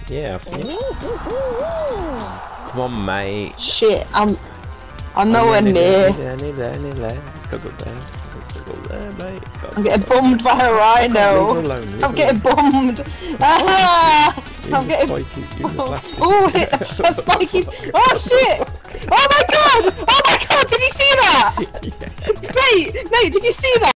Yeah, I think. Come on, mate. Shit, I'm nowhere near. Near there. Go there. Go there, mate. I'm getting bummed by a rhino. I'm getting bummed. Ah! I'm getting. Oh, that's spiky. Oh shit! Oh my god! Oh my god! Did you see that? Yeah. Mate, did you see that?